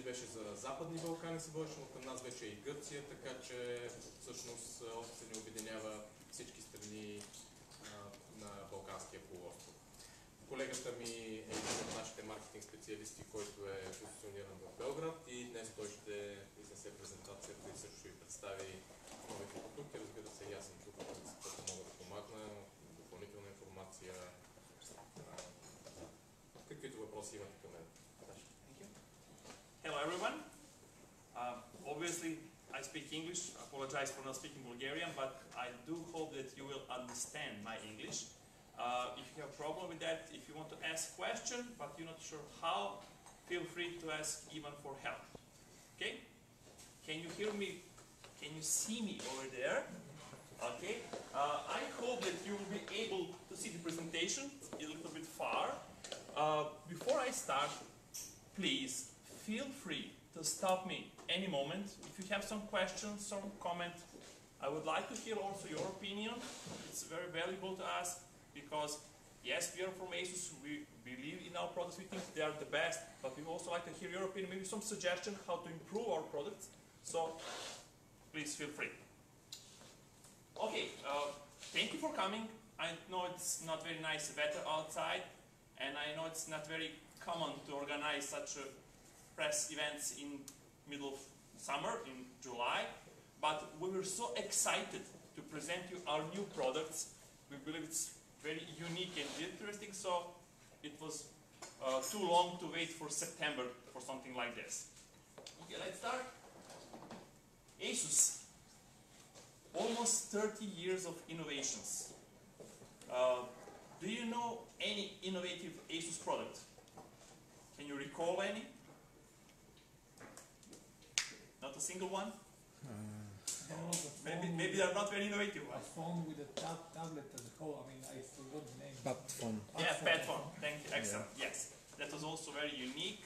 беше за Западни Балкани се водеше, но към нас вече и Гърция, така че всъщност ОСЦЕ ни обединява всички страни на Балканския полуостров. Колегата ми е един от нашите маркетинг специалисти, който е позициониран в Белград и днес той ще изнесе презентацията и също ще представи новите продукти. Разбира се, и аз съм тук, който мога да помагна, допълнителна информация, каквито въпроси имате към мен. Hello everyone. Obviously I speak English. I apologize for not speaking Bulgarian, but I do hope that you will understand my English. If you have a problem with that, if you want to ask a question, but you're not sure how, feel free to ask even for help. Okay? Can you hear me? Can you see me over there? Okay. I hope that you will be able to see the presentation a little bit far. Before I start, please feel free to stop me any moment. If you have some questions, some comment, I would like to hear also your opinion. It's very valuable to us because, yes, we are from ASUS, we believe in our products, we think they are the best, but we also like to hear your opinion, maybe some suggestion how to improve our products. So, please feel free. Okay, thank you for coming. I know it's not very nice weather outside, and I know it's not very common to organize such press events in middle of summer, in July, but we were so excited to present you our new products. We believe it's very unique and interesting, so it was too long to wait for September for something like this. Okay, let's start. ASUS, almost 30 years of innovations. Do you know any innovative ASUS product? Can you recall any? Not a single one? Maybe they are not very innovative. A phone with a tablet as a whole. I mean, I forgot the name. Pad phone. Yeah, Pad phone. Thank you. Excellent. Yeah. Yes, that was also very unique.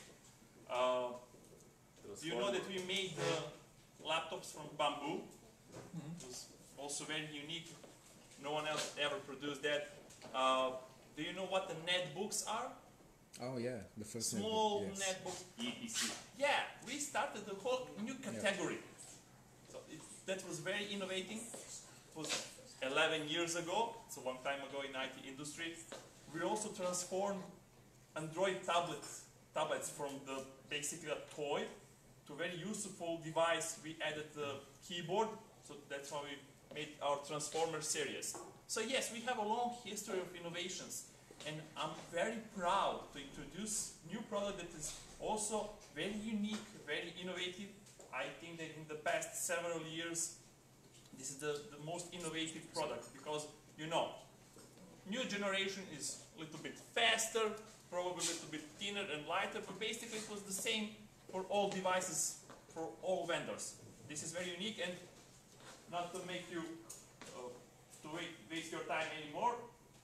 Do you know that we made the laptops from bamboo? It was also very unique. No one else ever produced that. Do you know what the netbooks are? Oh yeah, the first Small netbook, yes. netbooks, EPC. Yeah, we started the whole new category. So that was very innovating. It was 11 years ago, so a long time ago in IT industry. We also transformed Android tablets from the basically a toy to a very useful device. We added the keyboard, so that's why we made our Transformer series. So yes, we have a long history of innovations. And I'm very proud to introduce new product that is also very unique, very innovative. I think that in the past several years, this is the most innovative product because, you know, new generation is a little bit faster, probably a little bit thinner and lighter, but basically it was the same for all devices, for all vendors. This is very unique, and not to make you waste your time anymore,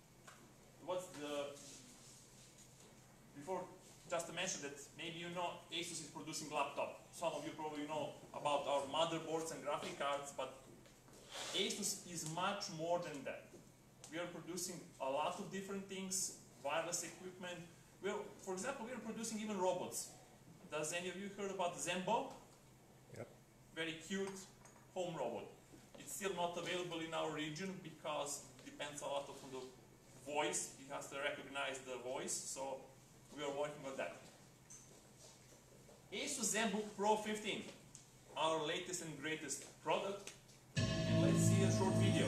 before just to mention that maybe you know ASUS is producing laptop. Some of you probably know about our motherboards and graphic cards, but ASUS is much more than that. We are producing a lot of different things, wireless equipment. For example, we are producing even robots. Does any of you heard about Zenbo? Yep. Very cute home robot. It's still not available in our region because it depends a lot on the voice. It has to recognize the voice, so we are working on that. ASUS ZenBook Pro 15, our latest and greatest product. And let's see a short video.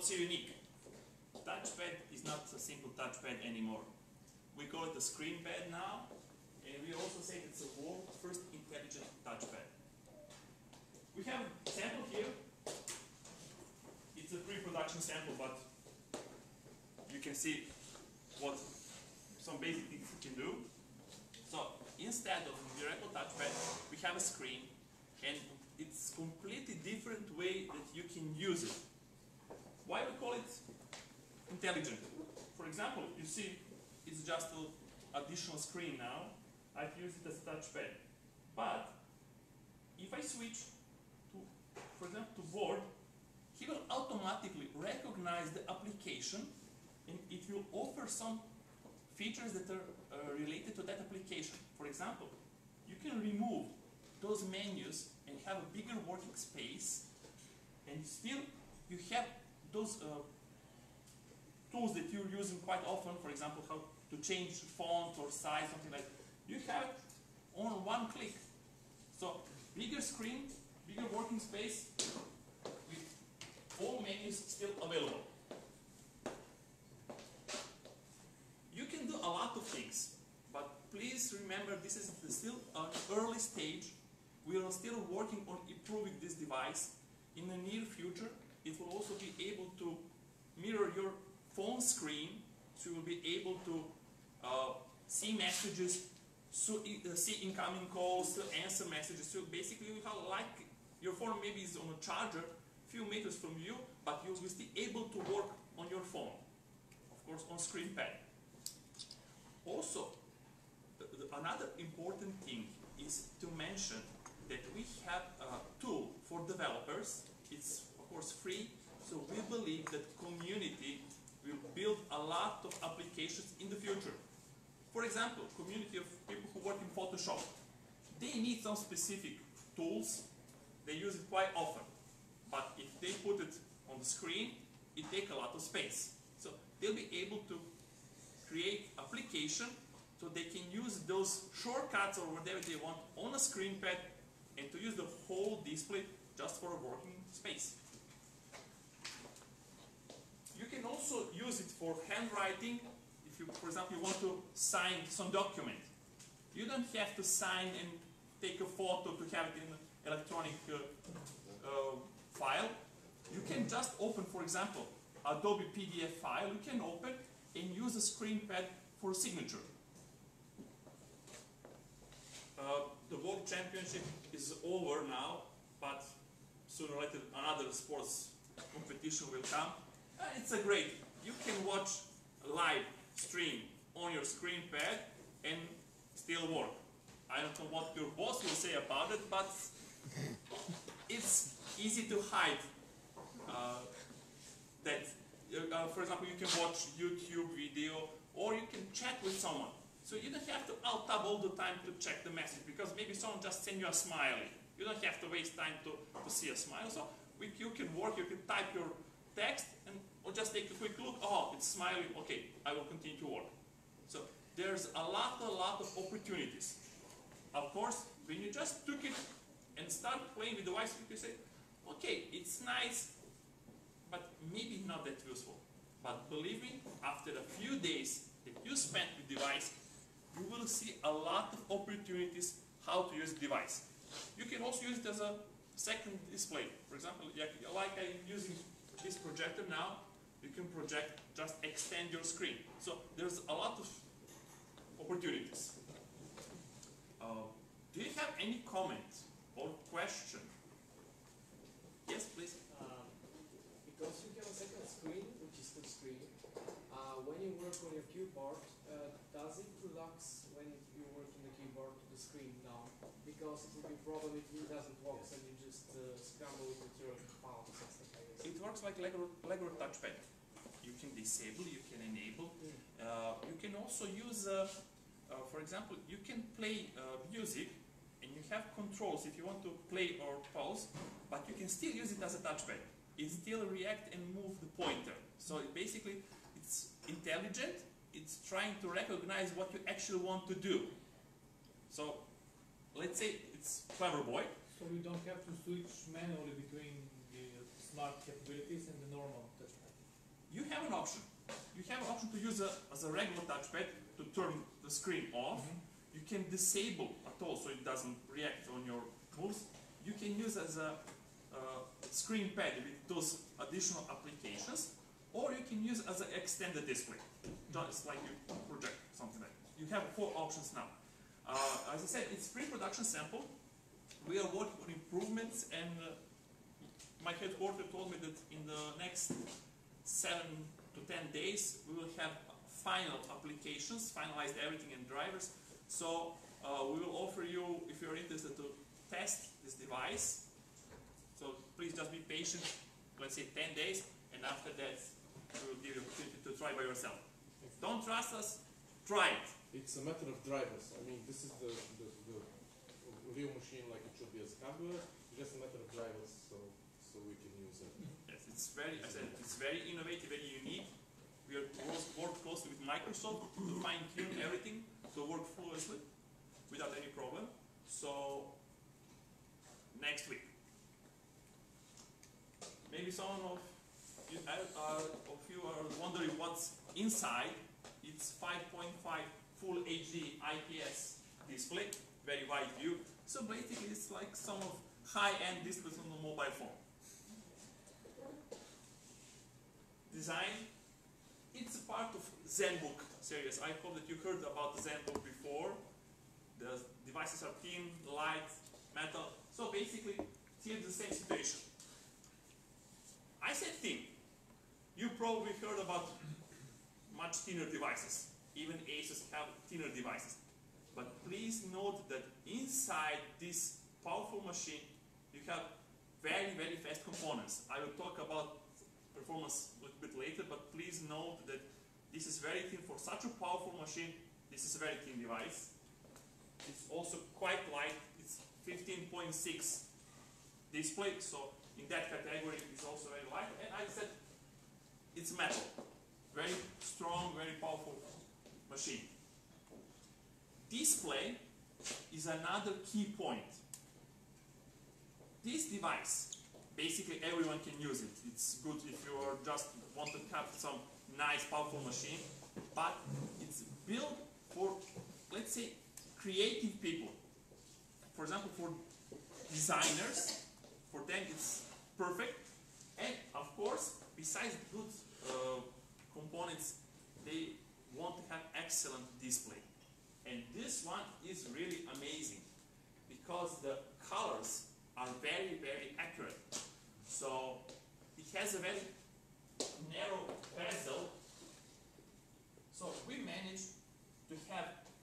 what's so unique? Touchpad is not a simple touchpad anymore. We call it a screen pad now, and we also say it's the world's first intelligent touchpad. We have a sample here. It's a pre-production sample, but you can see what some basic things you can do. So instead of a Miracle touchpad, we have a screen, and it's completely different way that you can use it. Why we call it intelligent? For example, you see it's just an additional screen now. I've used it as a touchpad. But if I switch to, for example, to board, he will automatically recognize the application, and it will offer some features that are related to that application. For example, you can remove those menus and have a bigger working space, and still you have those tools that you're using quite often, for example, how to change font or size, something like that. You have it on one click. So bigger screen, bigger working space, with all menus still available. You can do a lot of things, but please remember this is still an early stage. We are still working on improving this device. In the near future, it will also be able to mirror your phone screen, so you will be able to see messages, see incoming calls, to answer messages. So basically, you have like your phone maybe is on a charger, few meters from you, but you will be still able to work on your phone, of course, on screen pad. Also, another important thing is to mention that we have a tool for developers. It's of course free, so we believe that community will build a lot of applications in the future. For example, community of people who work in Photoshop. They need some specific tools. They use it quite often. But if they put it on the screen, it takes a lot of space. So they'll be able to create application so they can use those shortcuts or whatever they want on a screen pad and to use the whole display just for a working space. You can also use it for handwriting. If you, for example, you want to sign some document, you don't have to sign and take a photo to have it in an electronic file. You can just open, for example, Adobe PDF file. You can open and use a screen pad for signature. The World Championship is over now, but sooner or later another sports competition will come. It's a great. You can watch a live stream on your screen pad and still work. I don't know what your boss will say about it, but it's easy to hide that. For example, you can watch YouTube video or you can chat with someone. So you don't have to alt-tab all the time to check the message, because maybe someone just send you a smiley. You don't have to waste time to see a smile. So you can work, you can type your text and or just take a quick look. Oh, it's smiley. Okay, I will continue to work. So there's a lot of opportunities. Of course, when you just took it and start playing with the device, you can say, okay, it's nice, but maybe not that useful. But believe me, after a few days that you spent with the device, you will see a lot of opportunities how to use the device. You can also use it as a second display. For example, like I'm using this projector now, you can project, just extend your screen. So there's a lot of opportunities. Do you have any comment or question? Yes, please. Because you have a second screen, which is touch screen, when you work on your keyboard, does it relax when you work on the keyboard to the screen down? Because it would be a problem if it doesn't work and you just scramble with your palm or something like this. It works like Lego touchpad. You can disable, you can enable. You can also use, for example, you can play music and you have controls if you want to play or pause, but you can still use it as a touchpad. It still react and move the pointer. So basically, it's intelligent. It's trying to recognize what you actually want to do. So let's say it's Clever Boy. So you don't have to switch manually between the smart capabilities and the normal touchpad? you have an option. You have an option to use as a regular touchpad to turn the screen off. You can disable at all so it doesn't react on your moves. You can use as a screen pad with those additional applications, or you can use as an extended display, just like you project something like that. You have 4 options now. As I said, it's pre-production sample. We are working on improvements, and my headquarter told me that in the next 7 to 10 days we will have final applications, finalized everything and drivers. So we will offer you, if you're interested, to test this device. So please just be patient, let's say 10 days, and after that we will give you the opportunity to try by yourself. Don't trust us, try it. It's a matter of drivers. I mean, this is the real machine like it should be as hardware. It's just a matter of drivers, so we can use it. Yes, it's very, I said, it's very innovative, very unique. We are work closely with Microsoft to fine-tune everything to work flawlessly without any problem. So next week. Maybe some of you are wondering what's inside. It's 5.5 full HD IPS display, very wide view. So basically it's like some of high-end displays on the mobile phone. Design, it's a part of ZenBook series. I hope that you heard about the ZenBook before. The devices are thin, light, metal. So basically, here's the same situation. I said thin. You probably heard about much thinner devices. Even Asus have thinner devices. But please note that inside this powerful machine, you have very, very fast components. I will talk about performance a little bit later, but please note that this is very thin for such a powerful machine. This is a very thin device. It's also quite light. It's 15.6 display, so in that category it's also very light. And I said it's metal. Very strong, very powerful machine. Display is another key point. This device, basically everyone can use it. It's good if you are just want to have some nice, powerful machine, but it's built for, let's say, creative people. For example, for designers, for them it's perfect. And of course, besides good components, they want to have excellent display. And this one is really amazing because the colors are very, very accurate. So it has a very narrow bezel. So we managed to have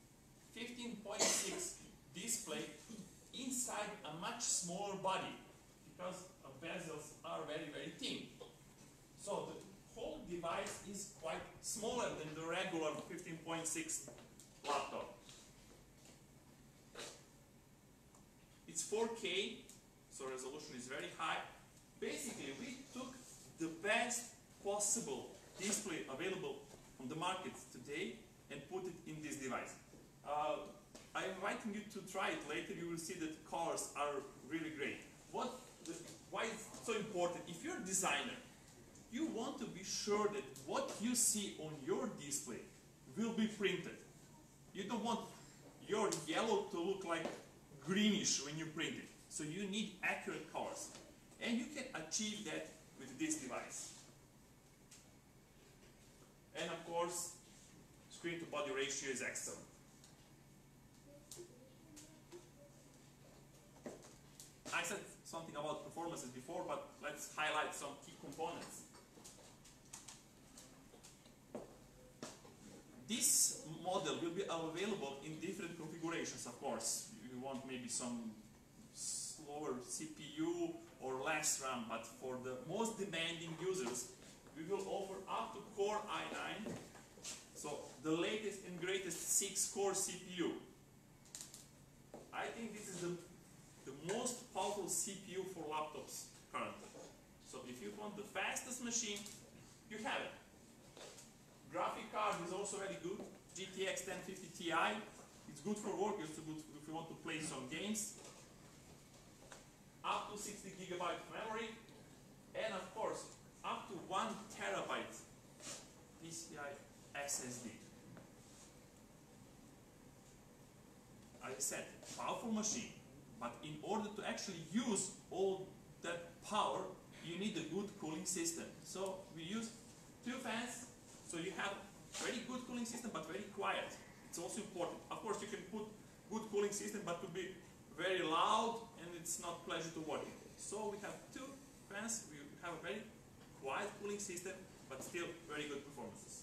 15.6 display inside a much smaller body because the bezels are very, very thin. So the whole device is quite smaller than the regular 15.6 laptop. It's 4K, so resolution is very high. Basically, we took the best possible display available on the market today and put it in this device. I'm inviting you to try it later. You will see that colors are really great. Why it's so important? If you're a designer, you want to be sure that what you see on your display will be printed. You don't want your yellow to look like greenish when you print it. So you need accurate colors. And you can achieve that with this device. And of course, screen to body ratio is excellent. I said something about performances before, but let's highlight some key components. This model will be available in different configurations, of course. You want maybe some slower CPU or less RAM, but for the most demanding users, we will offer up to Core i9, so the latest and greatest 6-core CPU. I think this is the most powerful CPU for laptops currently. So if you want the fastest machine, you have it. Graphic card is also very good. GTX 1050 Ti. It's good for work. It's good if you want to play some games. Up to 60 GB memory, and of course, up to 1 TB SSD. I said, powerful machine, but in order to actually use all that power, you need a good cooling system. So we use 2 fans, so you have very good cooling system, but very quiet. It's also important. Of course, you can put good cooling system, but to be very loud, and it's not pleasure to watch. So we have 2 fans, we have a very quiet cooling system, but still very good performances.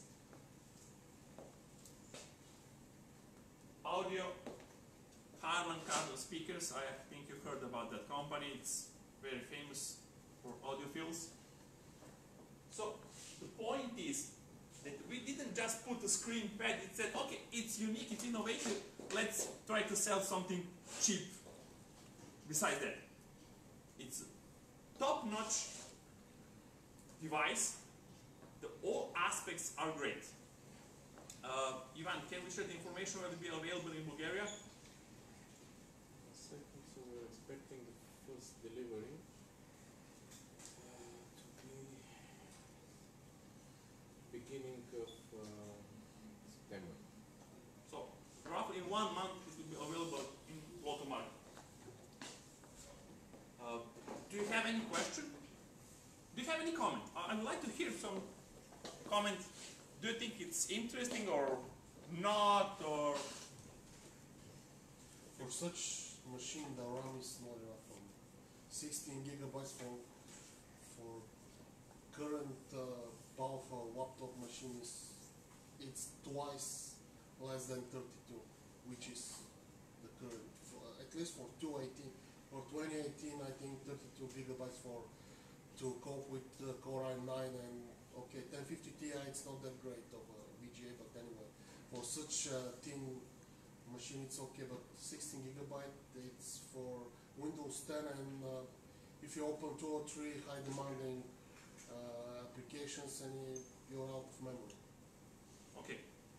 Audio, Harman Kardon speakers. I think you heard about that company. It's very famous for audiophiles. So the point is that we didn't just put a screen pad. It said, okay, it's unique, it's innovative. Let's try to sell something cheap. Besides that, it's a top-notch device. All aspects are great. Ivan, can we share the information where it will be available in Bulgaria? Second, so we're expecting the first delivery to be beginning of September. So, roughly in 1 month it will be available in local market. Do you have any question? Do you have any comment? I would like to hear some comment. Do you think it's interesting or not, or For such machine, the RAM is not enough. 16 gigabytes for current powerful laptop machine it's twice less than 32, which is the current. At least for 2018, for 2018, I think 32 gigabytes to cope with Core i9 and okay, 1050 Ti. It's not that great of a VGA, but anyway, for such a thin machine, it's okay. But 16 gigabyte, it's for Windows 10, and if you open 2 or 3 high demanding applications, and you're out of memory. okay.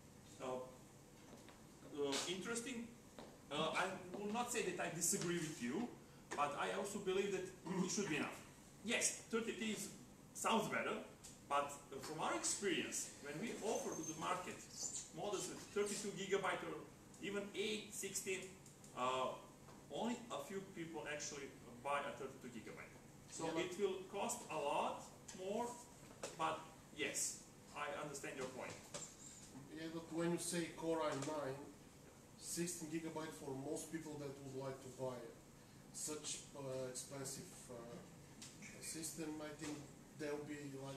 Interesting. I will not say that I disagree with you, but I also believe that it should be enough. Yes, 30T sounds better, but from our experience, when we offer to the market models with 32 gigabyte or even 8, 16, only a few people actually buy a 32 gigabyte. So Yeah, it will cost a lot more, but yes, I understand your point. Yeah, but when you say Core i9, 16 gigabyte for most people that would like to buy such expensive system, I think they'll be like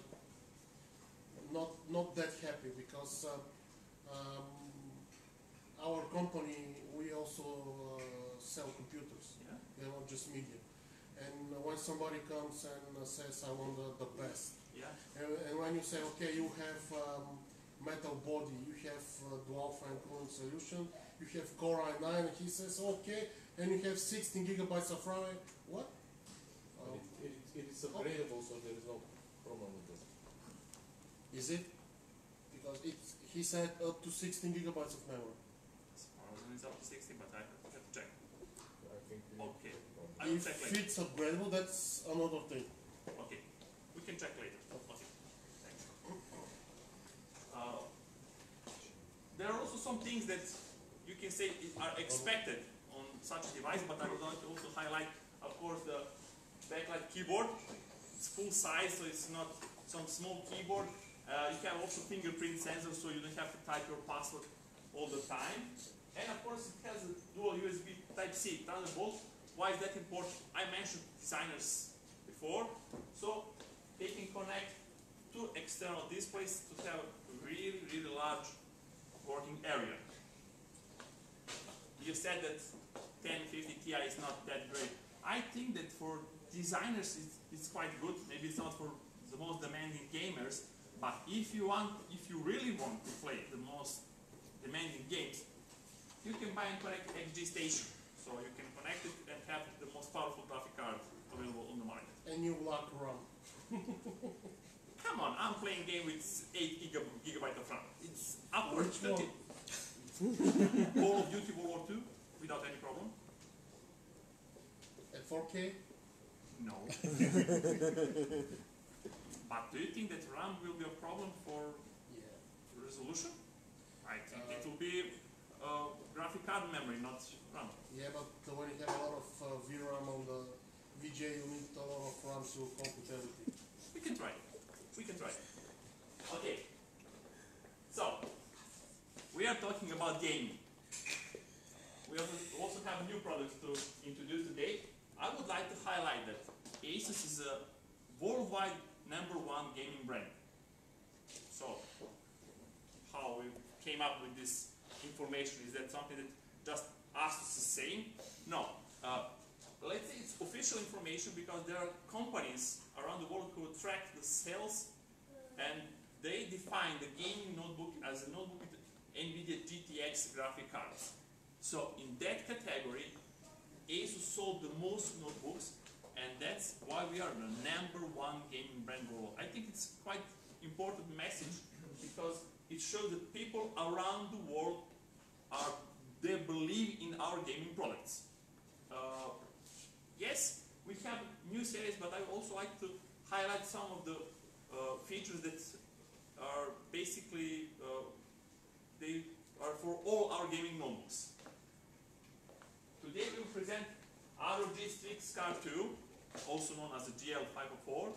not that happy, because our company, we also sell computers. Yeah? They're not just media. And when somebody comes and says, I want the best, Yeah. and when you say, okay, you have metal body, you have dual fan cooling solution, you have Core i9, and he says, okay, and you have 16 gigabytes of RAM, what? But it is upgradable, so there is no problem with this. Is it? Because he said up to 16 gigabytes of memory. It's up to 60, but I have to check. I think we Okay. no problem. I will If check later. it's upgradable, that's another thing. Okay, we can check later. Okay, thanks. There are also some things that you can say are expected on such a device, but I would like to also highlight, of course, the backlight keyboard. It's full size, so it's not some small keyboard. You have also fingerprint sensor, so you don't have to type your password all the time. And of course, it has a dual USB Type-C Thunderbolt. Why is that important? I mentioned designers before, so they can connect 2 external displays to have a really, really large working area. You said that 1050 Ti is not that great. I think that for designers it's quite good. Maybe it's not for the most demanding gamers, but if you really want to play the most demanding games, you can buy and connect XG Station. So you can connect it and have the most powerful graphic card available on the market. And you lack RAM. Come on, I'm playing game with 8 gigabyte of RAM. It's upwards. Which one? Call of Duty World War II without any problem. At 4K? No. But do you think that RAM will be a problem for Yeah. resolution? I think it will be graphic card memory, not RAM. Yeah, but when you have a lot of VRAM on the VGA, you need a lot of RAM to compute everything. We can try. We can try. Okay. So, we are talking about gaming. We also have new products to introduce today. I would like to highlight that Asus is a worldwide #1 gaming brand. So, how we came up with this information, is that something that just Asus is saying? No. Let's say it's official information because there are companies around the world who track the sales, and they define the gaming notebook as a notebook with NVIDIA GTX graphic cards. So in that category, Asus sold the most notebooks, and that's why we are the #1 gaming brand world. I think it's quite important message because it shows that people around the world they believe in our gaming products. Yes, we have new series, but I also like to highlight some of the features that are basically they are for all our gaming notebooks. Today we will present ROG Strix Card 2, also known as the GL504.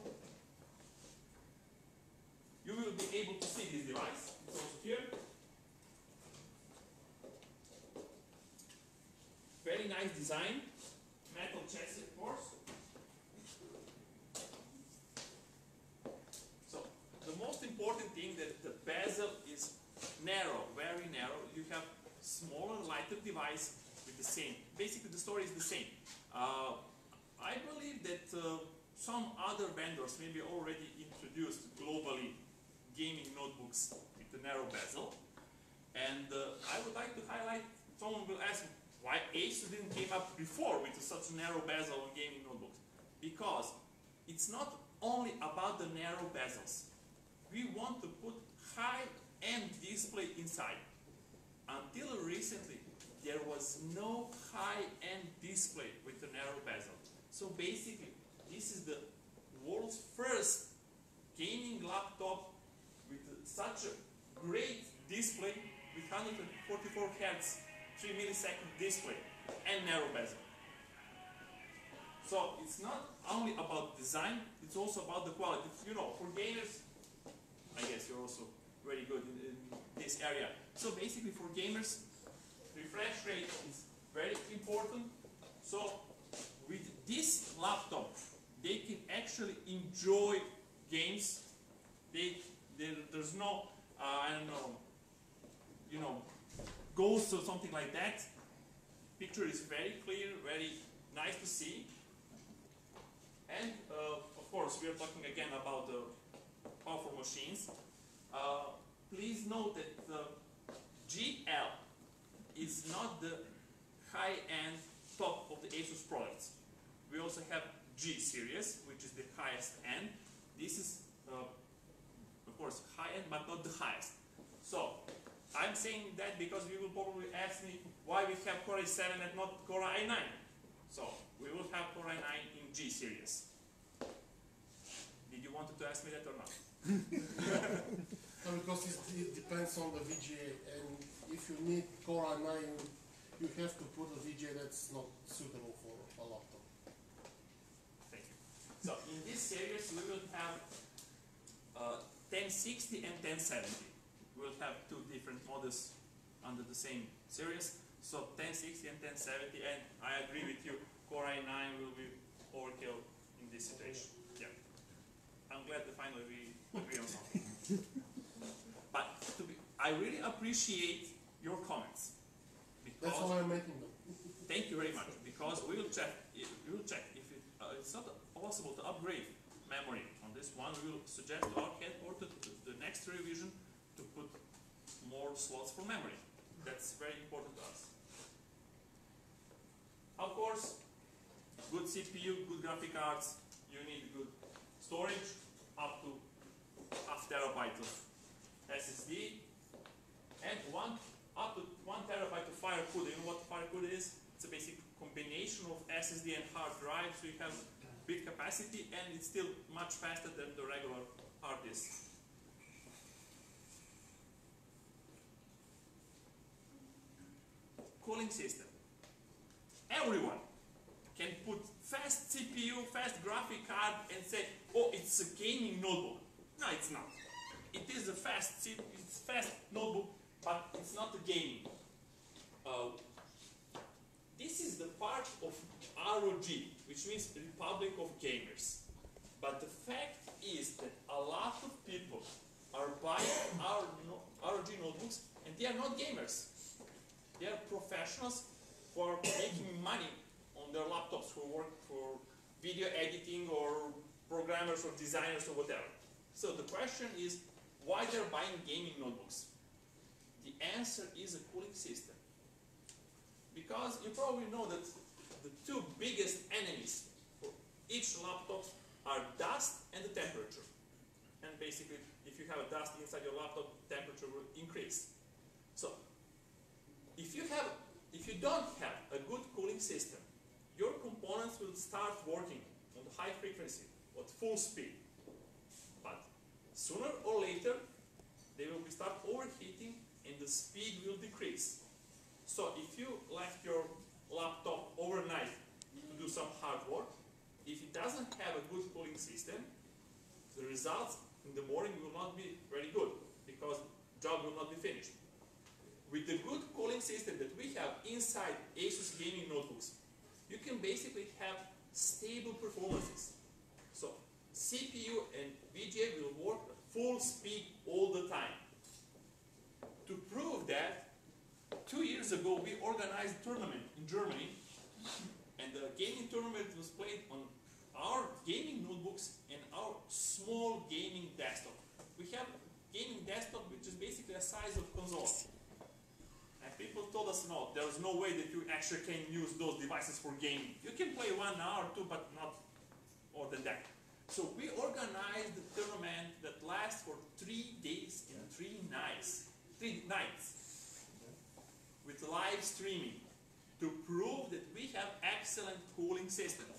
You will be able to see this device. It's also here. Very nice design. Metal chassis, of course. So, the most important thing that the bezel is narrow, very narrow. You have smaller, lighter device with the same. Basically, the story is the same. I believe that some other vendors maybe already introduced globally gaming notebooks with the narrow bezel. And I would like to highlight, someone will ask why Asus didn't came up before with such a narrow bezel on gaming notebooks. Because it's not only about the narrow bezels. We want to put high-end display inside. Until recently, there was no high-end display with the narrow bezel. So basically, this is the world's first gaming laptop with such a great display with 144 Hz, 3 millisecond display, and narrow bezel. So it's not only about design, it's also about the quality. You know, for gamers, I guess you're also very good in this area. So basically for gamers, refresh rate is very important. So with this laptop, they can actually enjoy games. There's no, I don't know, you know, ghosts or something like that. Picture is very clear, very nice to see. And of course, we are talking again about the powerful machines. Please note that the GL is not the high-end top of the Asus products. We also have G series, which is the highest end. This is, of course, high-end, but not the highest. So, I'm saying that because you will probably ask me why we have Core i7 and not Core i9. So, we will have Core i9 in G series. Did you want to ask me that or not? No, because it depends on the VGA, and if you need Core i9, you have to put a VGA that's not suitable for a laptop. Thank you. So in this series we will have 1060 and 1070. We will have two different models under the same series. So 1060 and 1070, and I agree with you, Core i9 will be overkill in this situation. Yeah. I'm glad that finally we agree on something. But I really appreciate your comments. That's why I'm making them. Thank you very much, because we will check. We will check if it's not possible to upgrade memory on this one. We will suggest to our head or to the next revision to put more slots for memory. That's very important to us. Of course, good CPU, good graphic cards. You need good storage, up to ½ terabyte of SSD, and up to 1 terabyte of FireCuda. You know what FireCuda is? It's a basic combination of SSD and hard drive, so you have big capacity, and it's still much faster than the regular hard disk. cooling system. Everyone can put fast CPU, fast graphic card and say, oh, it's a gaming notebook. No, it's not. It is a fast notebook, but it's not a gaming. This is the part of ROG, which means Republic of Gamers. But the fact is that a lot of people are buying our ROG notebooks and they are not gamers. They are professionals who are making money on their laptops, who work for video editing or programmers or designers or whatever. So the question is, why they're buying gaming notebooks? The answer is a cooling system. Because you probably know that the two biggest enemies for each laptop are dust and the temperature. And basically, if you have a dust inside your laptop, temperature will increase. So, if you don't have a good cooling system, your components will start working on the high frequency, at full speed. But sooner or later, they will start overheating and the speed will decrease. So if you left your laptop overnight to do some hard work, if it doesn't have a good cooling system, the results in the morning will not be very good because the job will not be finished. With the good cooling system that we have inside ASUS gaming notebooks, you can basically have stable performances. So CPU and VGA will work at full speed all the time. To prove that, 2 years ago we organized a tournament in Germany, and the gaming tournament was played on our gaming notebooks and our small gaming desktop. We have gaming desktop which is basically the size of console. And people told us, no, there's no way that you actually can use those devices for gaming. You can play 1 hour or 2, but not more than that. So we organized the tournament that lasts for 3 days and 3 nights. 3 nights. With live streaming to prove that we have excellent cooling systems.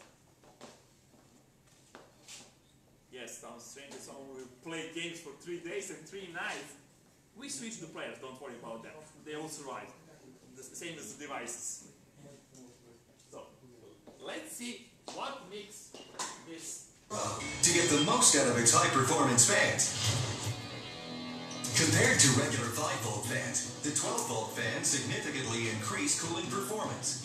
Yes, sounds strange that someone will play games for 3 days and 3 nights. We switch the players, don't worry about that. They all survive. The same as the devices. So, let's see what makes this. To get the most out of its high-performance fans. Compared to regular 5-volt fans, the 12-volt fans significantly increase cooling performance.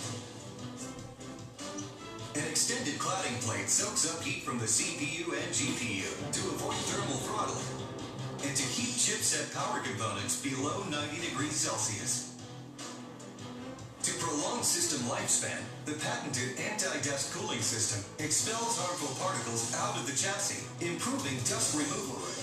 An extended cladding plate soaks up heat from the CPU and GPU to avoid thermal throttling and to keep chipset power components below 90 degrees Celsius. To prolong system lifespan, the patented anti-dust cooling system expels harmful particles out of the chassis, improving dust removal rate.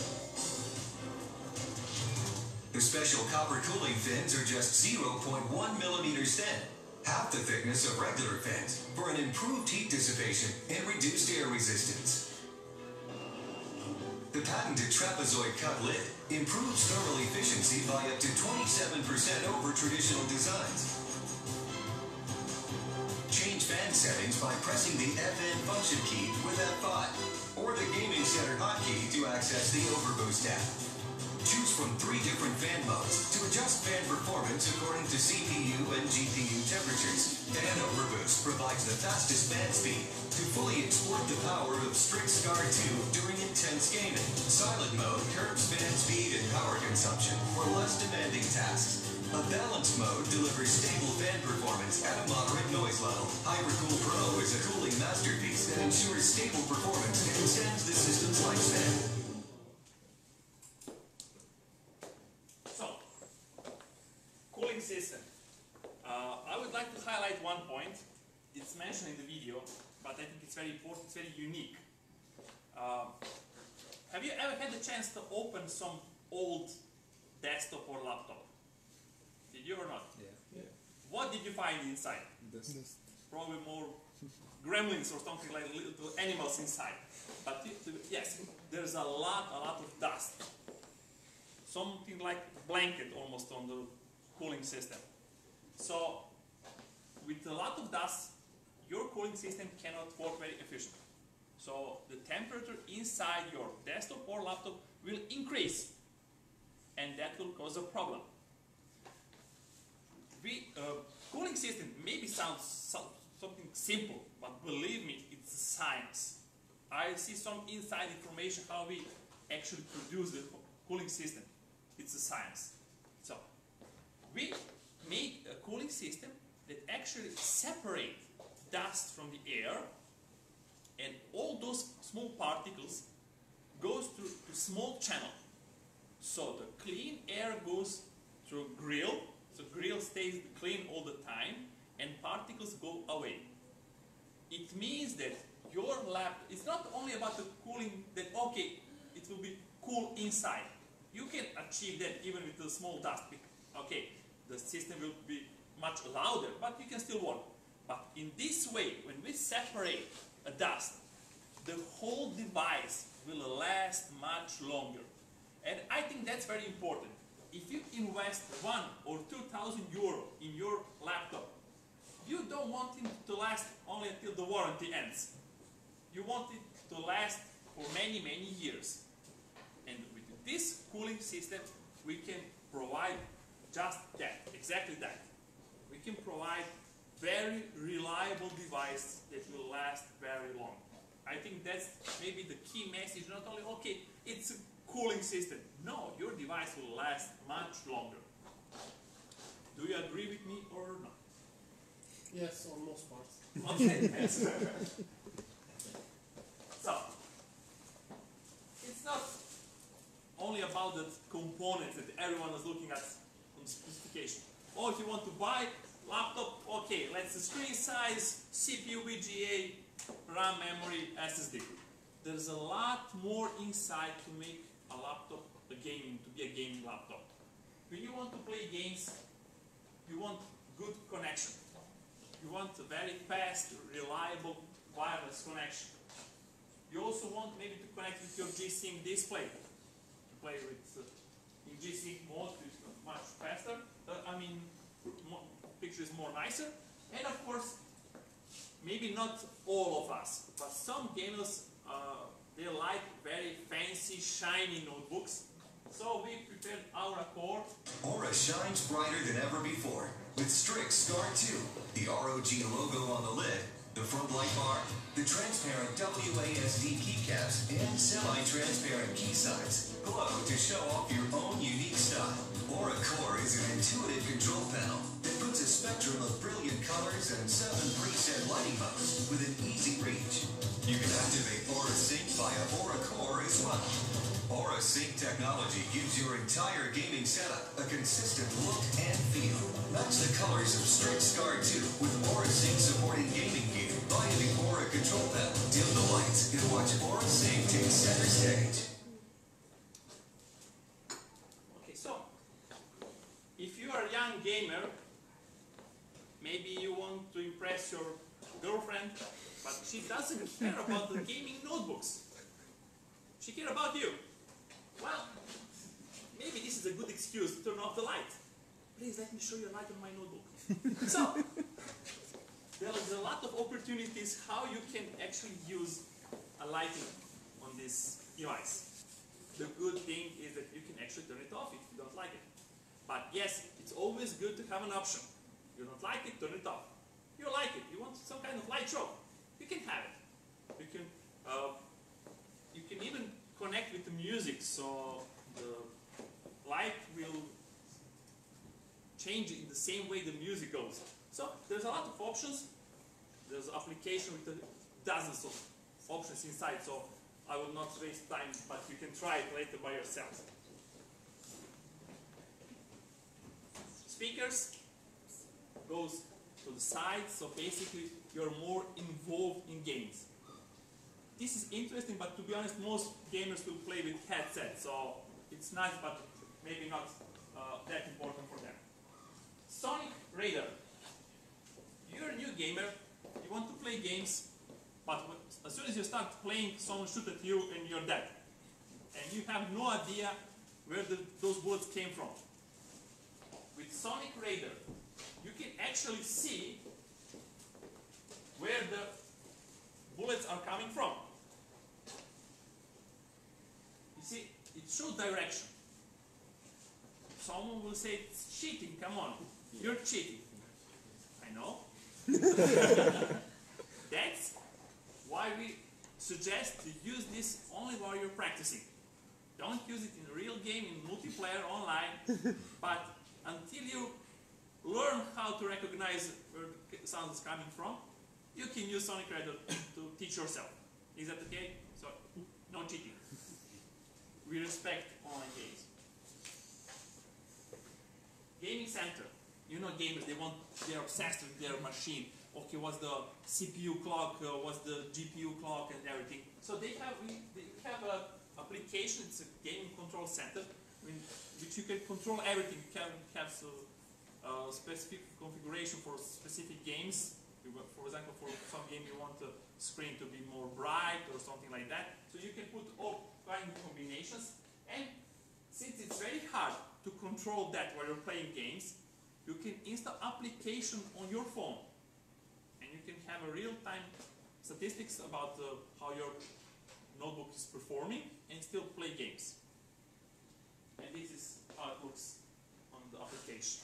The special copper cooling fins are just 0.1 millimeters thin, half the thickness of regular fins, for an improved heat dissipation and reduced air resistance. The patented trapezoid cut lid improves thermal efficiency by up to 27% over traditional designs. Change fan settings by pressing the FN function key with F5, or the Gaming Center hotkey to access the Overboost tab. Choose from 3 different fan modes to adjust fan performance according to CPU and GPU temperatures. Fan Overboost provides the fastest fan speed to fully export the power of Strix Scar 2 during intense gaming. Silent mode curbs fan speed and power consumption for less demanding tasks. A balanced mode delivers stable fan performance at a moderate noise level. HyperCool Pro is a cooling masterpiece that ensures stable performance and extends the system's lifespan. Cooling system. I would like to highlight one point. It's mentioned in the video, but I think it's very important, it's very unique. Have you ever had the chance to open some old desktop or laptop? Did you or not? Yeah. What did you find inside? Dust. Probably more gremlins or something like little animals inside. But yes, there's a lot of dust. Something like blanket almost on the cooling system. So, with a lot of dust, your cooling system cannot work very efficiently. So, the temperature inside your desktop or laptop will increase, and that will cause a problem. cooling system maybe sounds something simple, but believe me, it's science. I see some inside information how we actually produce the cooling system. It's a science. So we make a cooling system that actually separate dust from the air, and all those small particles goes through a small channel. So the clean air goes through grill, so grill stays clean all the time, and particles go away. It means that your lab, it's not only about the cooling that, okay, it will be cool inside. You can achieve that even with the small dust. Okay, the system will be much louder, but you can still work. But in this way, when we separate a dust, the whole device will last much longer. And I think that's very important. If you invest 1 or 2,000 euro in your laptop, you don't want it to last only until the warranty ends. You want it to last for many, many years. And with this cooling system, we can provide just that, exactly that. We can provide very reliable device that will last very long. I think that's maybe the key message, not only, okay, it's a cooling system. No, your device will last much longer. Do you agree with me or not? Yes, on most parts. Okay, yes. So, it's not only about the components that everyone is looking at on specification. Or if you want to buy laptop, okay, let's the screen size, CPU, VGA, RAM, memory, SSD. There's a lot more inside to make a laptop to be a gaming laptop. When you want to play games, you want good connection. You want a very fast, reliable, wireless connection. You also want maybe to connect with your G-Sync display. To play with in G-Sync mode, it's much faster. Picture is more nicer. And of course, maybe not all of us, but some gamers, they like very fancy, shiny notebooks. So we prepared Aura Core. Aura shines brighter than ever before with Strix Star 2, the ROG logo on the lid, the front light bar, the transparent WASD keycaps, and semi-transparent key sides glow to show off your own unique style. Aura Core is an intuitive control panel that puts a spectrum of brilliant colors and 7 preset lighting modes with an easy reach. You can activate Aura Sync via Aura Core as well. Aura Sync technology gives your entire gaming setup a consistent look and feel. Match the colors of Strix Scar 2 with Aura Sync supporting gaming gear via the Aura control panel. Dim the lights and watch Aura Sync take center stage. Okay, so if you are a young gamer, maybe you want to impress your girlfriend, but she doesn't care about the gaming notebooks. She cares about you. Well, maybe this is a good excuse to turn off the light. Please let me show you a light on my notebook. So, there is a lot of opportunities how you can actually use a lighting on this device. The good thing is that you can actually turn it off if you don't like it. But yes, it's always good to have an option. You don't like it, turn it off. You like it, you want some kind of light show, you can have it. You can even connect with the music, so the light will change in the same way the music goes. So there's a lot of options. There's an application with dozens of options inside, so I will not waste time, but you can try it later by yourself. Speakers goes to the side, so basically you're more involved in games. This is interesting, but to be honest, most gamers will play with headsets, so it's nice, but maybe not that important for them. Sonic Radar. You're a new gamer, you want to play games, but as soon as you start playing, someone shoots at you and you're dead. And you have no idea where those bullets came from. With Sonic Radar, you can actually see where the bullets are coming from. You see, it shows direction. Someone will say, it's cheating, come on, you're cheating. know. That's why we suggest to use this only while you're practicing. Don't use it in a real game, in multiplayer, online, but until you learn how to recognize where the sound is coming from, you can use Sonic Radar to teach yourself. Is that okay? So, no cheating. We respect online games. Gaming center. You know gamers, they're obsessed with their machine. Okay, what's the CPU clock, what's the GPU clock and everything. So they have a application, it's a gaming control center, which you can control everything. You can have specific configuration for specific games. For example, for some game you want the screen to be more bright or something like that. So you can put all kinds of combinations. And since it's very hard to control that while you're playing games, you can install application on your phone. And you can have a real-time statistics about how your notebook is performing and still play games. And this is how it looks on the application.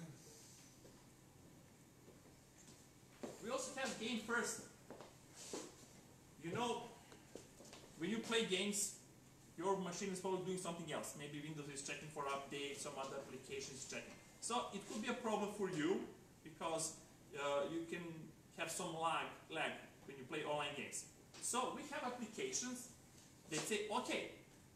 We also have Game First. You know, when you play games, your machine is probably doing something else. Maybe Windows is checking for updates, some other application is checking. So it could be a problem for you because you can have some lag when you play online games. So we have applications that say, okay,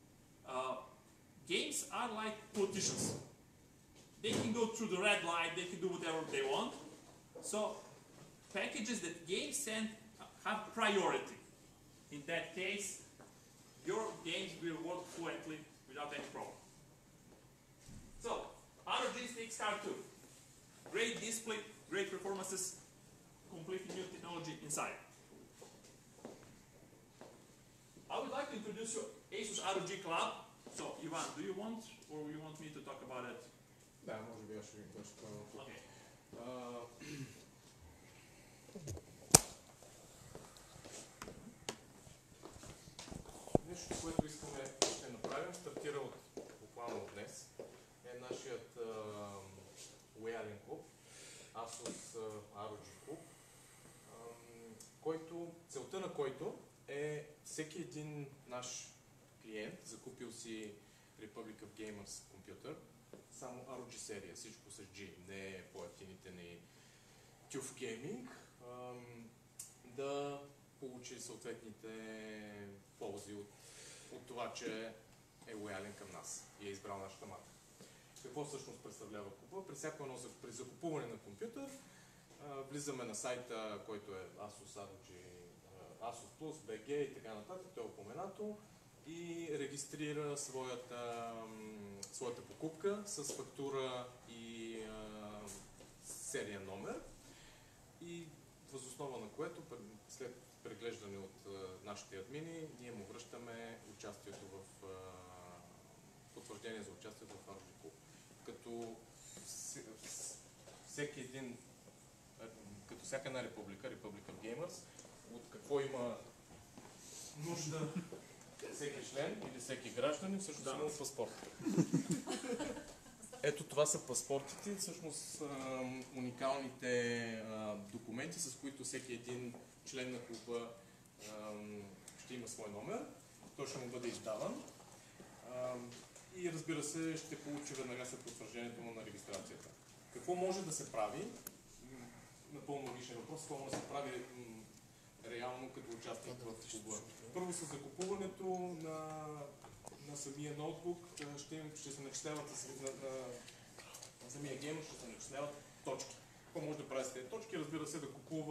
games are like politicians. They can go through the red light, they can do whatever they want. So packages that games send have priority. In that case, your games will work fluently without any problem. So, ROG Strix Car 2. Great display, great performances, completely new technology inside. I would like to introduce you Asus ROG Club. So, Ivan, do you want or you want me to talk about it? Да, може би аз ще това. Okay. Нещо, което ще направим, стартира буквално от днес, е нашият лоялен клуб, Asus ROG клуб, целта на който е всеки един наш клиент, закупил си Republic of Gamers компютър, само ROG серия, всичко с G, не по-евтините ни TUF Gaming, да получи съответните ползи от това, че е лоялен към нас и е избрал нашата марка. Какво всъщност представлява клуба? При закупуване на компютър влизаме на сайта, който е Asus ROG, Asus Plus, BG и така нататък, то е упоменато, и регистрира своята покупка с фактура и сериен номер. И въз основа на което, след преглеждане от нашите админи, ние му връщаме участието в потвърждение за участието в ROG Club. Като всяка една република, Republic of Gamers, от какво има нужда всеки член или всеки гражданин, всъщност има паспорт. Ето това са паспортите, всъщност уникалните документи, с които всеки един член на клуба ще има свой номер, той ще му бъде издаван и разбира се ще получи веднага след потвърждението му на регистрацията. Какво може да се прави? Напълно личен въпрос, какво може да се прави реално като участник в клуба. Първо с закупуването на самия ноутбук ще се начисляват на самия геймер, ще се начисляват точки. Какво може да прави с тези точки? Разбира се, да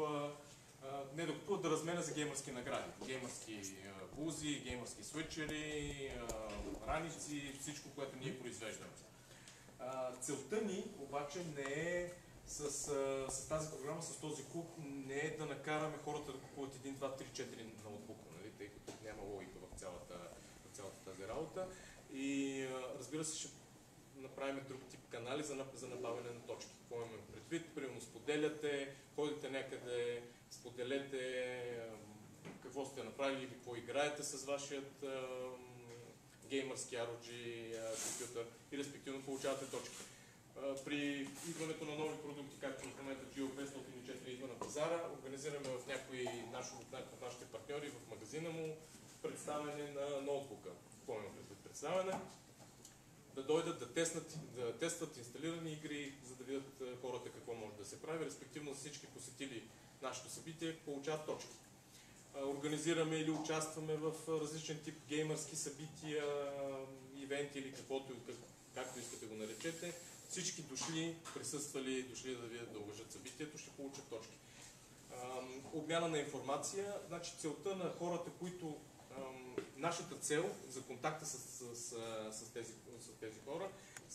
разменя за геймърски награди. Геймърски бузи, геймърски свичери, раници, всичко, което ние произвеждаме. Целта ни обаче не е с тази програма, с този клуб, не е да накараме хората да купуват 1, 2, 3, 4 ноутбука, нали? Тъй като няма логика в цялата тази работа. И разбира се, ще направим друг тип канали за набавяне на точки. Какво имаме предвид? Примерно споделяте, ходите някъде, споделете какво сте направили, какво играете с вашият геймърски ROG компютър и респективно получавате точки. При идването на нови продукти, както в момента Geo504 идва на пазара, организираме в някои от нашите партньори в магазина му представяне на ноутбука. Какво имам предвид представяне? Да дойдат да тестват инсталирани игри, за да видят хората какво може да се прави, респективно всички посетили нашето събитие получават точки. Организираме или участваме в различен тип геймърски събития, ивенти или както искате го наречете. Всички присъствали, дошли да видят, да уважат събитието, ще получат точки. Обмяна на информация, значи целта на хората, които нашата цел за контакта с тези хора,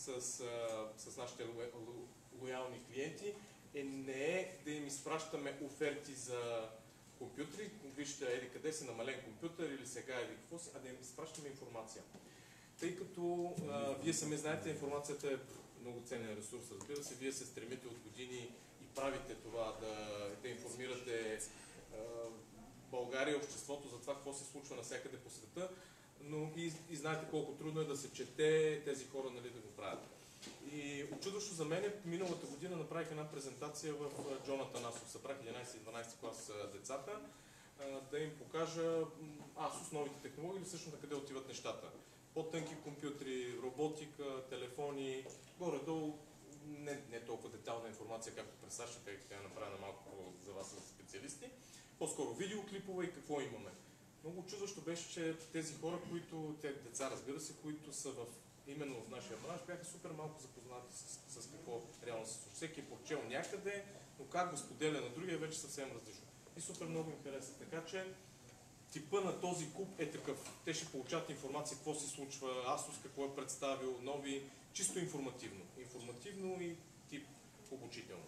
с нашите лоялни клиенти, не е да им изпращаме оферти за компютри, вижте еди къде си намален компютър или сега еди какво си, а да им изпращаме информация. Тъй като вие сами знаете, информацията е много ценен ресурс, разбира се, вие се стремите от години и правите това, да информирате България, обществото за това, какво се случва навсякъде по света, но и знаете колко трудно е да се чете тези хора, нали, да го правят. И очудващо за мен, миналата година направих една презентация в Джон Атанасов. Събрах 11 и 12 клас децата, да им покажа Asus новите технологии, всъщност на къде отиват нещата. По-тънки компютри, роботика, телефони, горе-долу не толкова детална информация, както през САЩ, тя е направена малко за вас за специалисти. По-скоро видеоклипове и какво имаме. Много чудващо беше, че тези хора, деца, разбира се, които са именно в нашия бранш, бяха супер малко запознати с какво реално се случва. Всеки е прочел някъде, но как го споделя на другия вече съвсем различно. И супер много им хареса. Така че типа на този клуб е такъв. Те ще получават информация какво се случва, Asus какво е представил, нови, чисто информативно. Информативно и тип обучително.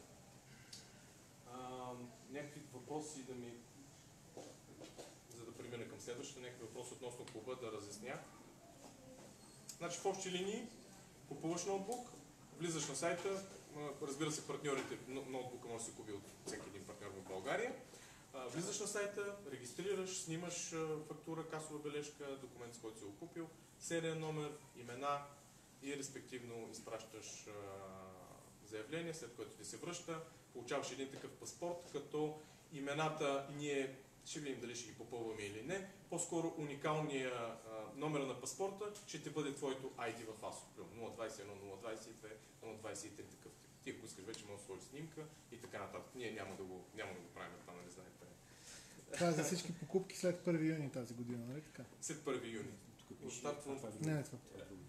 Някакви въпроси за да премина към следващата, някакви въпроси относно клуба да разясня. Значи в общи линии купуваш ноутбук, влизаш на сайта, разбира се партньорите, ноутбука може да се купи от всеки един партньор в България. Влизаш на сайта, регистрираш, снимаш фактура, касова бележка, документ, с който си го купил, сериен номер, имена и респективно изпращаш заявление, след което ти се връща, получаваш един такъв паспорт, като имената ние ще видим дали ще ги попълваме или не. По-скоро уникалния номер на паспорта ще ти бъде твоето ID в ASUS. 021, 022, 023 такъв. Ти ако искаш вече може да сложиш снимка и така нататък. Ние няма да го правим това, нали знаете. Това е за всички покупки след 1 юни тази година, нали така? След 1 юни. Не, това.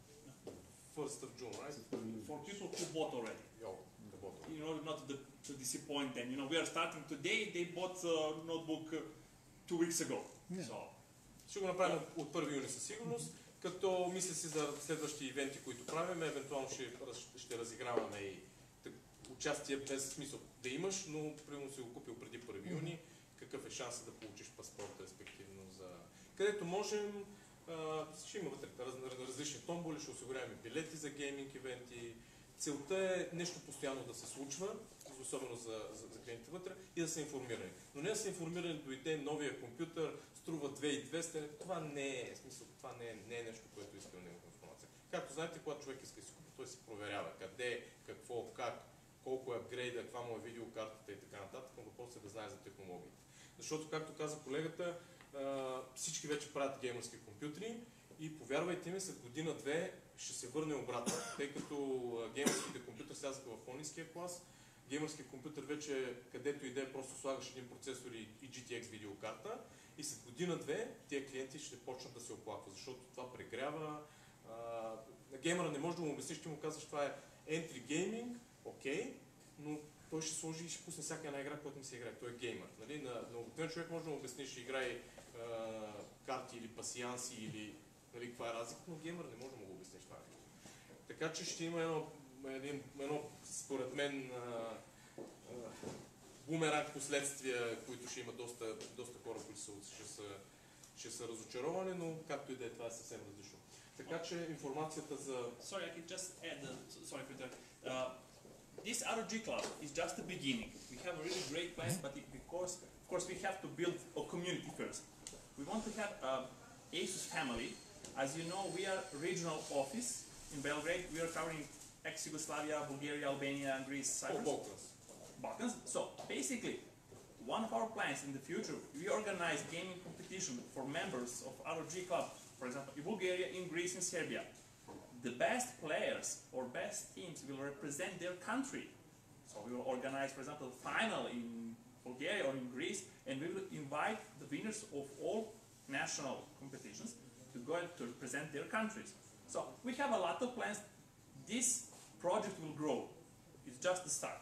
1st of June, right? For people who bought already. In order not to disappoint them, we are starting today. They bought a notebook 2 weeks ago. Yeah. So. Ще го направим от 1 юни със сигурност, като мисля си за следващи ивенти, които правим, евентуално ще разиграваме и участие без смисъл да имаш, но примерно си го купил преди 1 юни, какъв е шансът да получиш паспорт, респективно за... Където можем, ще има вътре различни томболи, ще осигуряваме билети за гейминг ивенти. Целта е нещо постоянно да се случва, особено за клиентите вътре, и да са информирани. Но не да са информирани, дойде новия компютър, струва 2200, това не е смисъл, това не е нещо, което иска да има информация. Както знаете, когато човек иска да си купи, той се проверява къде, какво, как, колко е апгрейда, каква му е видеокартата и така нататък, но въпросът е да знае за технологиите. Защото, както каза колегата, всички вече правят геймърски компютри и повярвайте ми, след година-две ще се върне обратно, тъй като геймърските компютри слязаха в по-ниския клас. Геймърския компютър вече, където и да е, просто слагаш един процесор и GTX видеокарта и след година-две тия клиенти ще почнат да се оплакват, защото това прегрява. Геймера не може да му обясниш, ще му казваш, това е entry gaming, окей, но той ще сложи и ще пусне всяка една игра, която му се играе. Той е геймер. Нали? На обикновен човек може да му обясниш, ще играе карти или пасианси или нали, каква е разлика, но геймер не може да му го обясниш това. Така че ще има едно според мен, бумеранг последствия, които ще има доста хора, които ще са разочаровани, но както и да е, това е съвсем различно. Така че информацията за... Sorry, I can just add, sorry Peter. This ROG Club is just the beginning. We have a really great plan, but of course we have to build a community first. We want to have ASUS family. As you know, we are regional office in Belgrade. We are covering ex-Yugoslavia, Bulgaria, Albania, Greece, Cyprus. Balkans. So basically, one of our plans in the future, we organize gaming competition for members of ROG Club, for example, in Bulgaria, in Greece, in Serbia. The best players or best teams will represent their country. So we will organize, for example, a final in Bulgaria or in Greece, and we will invite the winners of all national competitions to go and to represent their countries. So we have a lot of plans. This project will grow. It's just the start.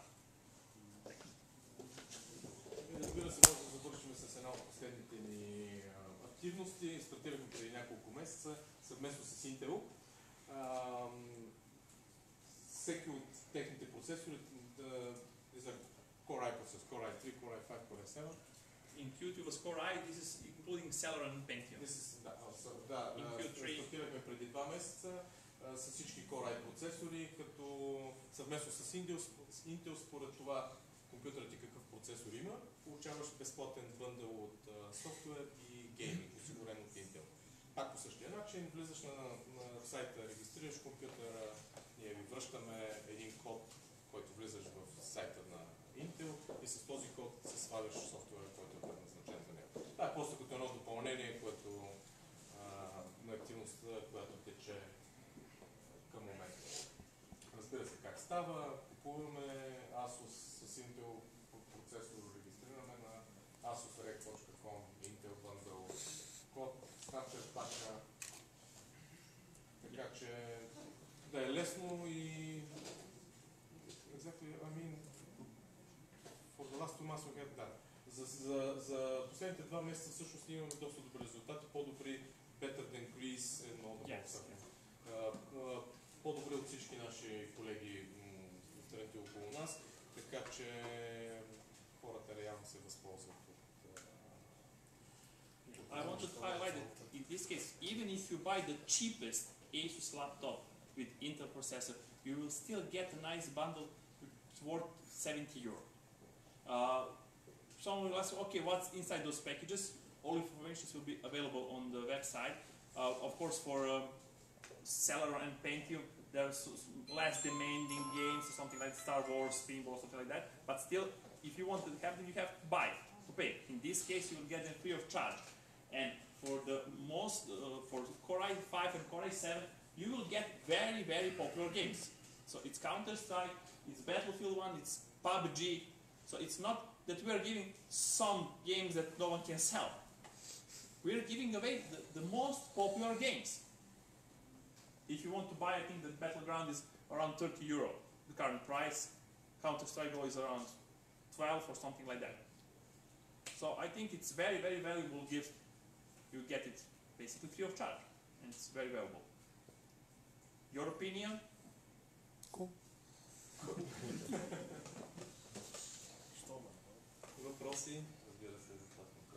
Разбира се, може да завършим с една от последните ни активности. Стартирахме преди няколко месеца съвместно с Intel. Всеки от техните процесори, Core i процесор, Core i3, Core i5, Core i7. In Q2 was Core i, this is including Celeron and Pentium. In Q3 стартирахме преди 2 месеца с всички Core i процесори, като съвместно с Intel, според това компютърът ти какъв процесор има, получаваш безплатен бъндъл от софтуер и гейминг, осигурен от Intel. Пак по същия начин, влизаш на сайта, регистрираш компютъра, ние ви връщаме един код, който влизаш в сайта на Intel и с този код се сваляш софтуера, който е предназначен за него. Това е просто като едно допълнение, което на активността, която тече към момента. Разбира се как става, купуваме Asus с Intel процесор, регистрираме на asusrec.com, Intel Bundle, код, Snapchat пака, така че да е лесно и exactly, I mean, for the last 2 months we had that. За последните 2 месеца всъщност имаме доста добри резултати, по-добри, better than Greece е много добър по-добри от всички наши колеги в страните около нас, така че хората реално се възползват от I want to highlight that in this case, even if you buy the cheapest Asus laptop with Intel processor, you will still get a nice bundle worth 70 euro. Someone will ask, okay, what's inside those packages? All information will be available on the website. Of course, for Celeron and Pentium, there's less demanding games, something like Star Wars, Pinball, something like that. But still, if you want to have them, you have to buy, to pay. In this case, you will get them free of charge. And for the most, for Core i5 and Core i7, you will get very, very popular games. So it's Counter-Strike, it's Battlefield 1, it's PUBG. So it's not that we are giving some games that no one can sell. We are giving away the most popular games. If you want to buy, I think the Battleground is around 30 euro, the current price. Counter-Strike Go is around 12 or something like that. So I think it's very, very valuable gift. You get it basically free of charge, and it's very valuable. Your opinion? Cool. Въпроси? Разбира се, за това тук.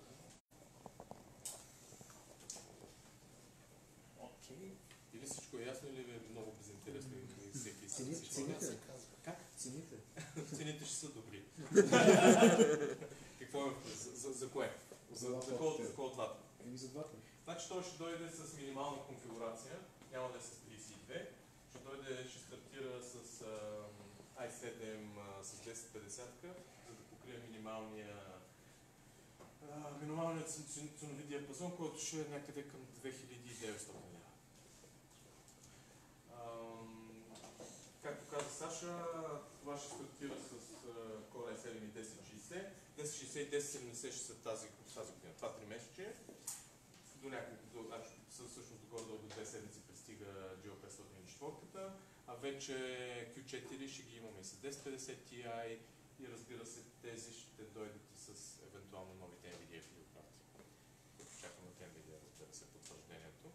Okay. Или всичко е ясно, или ви е много безинтересно и всеки Цените? Как? Цените? Цените ще са добри. Какво е? За кое? За кой от двата? За двата. Значи той ще дойде с минимална конфигурация, няма да е с 32, ще стартира с i7 с 1050, за да покрие минималния ценови диапазон, който ще е някъде към 2900 лева. Както каза Саша, това ще стартира с Core i7 и 1060. 1060 и 1070 ще са тази година. Това 3 месече. До няколко, всъщност до горе до 2 седмици пристига GL504, а вече Q4 ще ги имаме и с 1050 Ti и разбира се тези ще дойдат и с евентуално новите NVIDIA видеокарти. Чакаме от NVIDIA, разбира се, потвърждението.